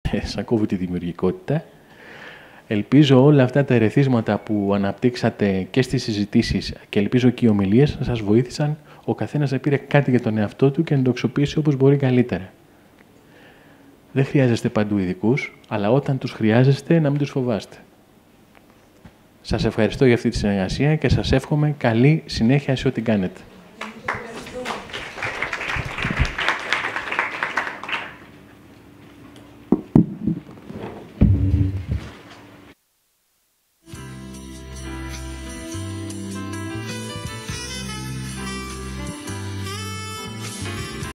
σας κόβει τη δημιουργικότητα. Ελπίζω όλα αυτά τα ερεθίσματα που αναπτύξατε και στις συζητήσεις και ελπίζω και οι ομιλίες να σας βοήθησαν ο καθένας να πήρε κάτι για τον εαυτό του και να το αξιοποιήσει όπως μπορεί καλύτερα. Δεν χρειάζεστε παντού ειδικούς, αλλά όταν τους χρειάζεστε να μην τους φοβάστε. Σας ευχαριστώ για αυτή τη συνεργασία και σας εύχομαι καλή συνέχεια σε ό,τι κάνετε.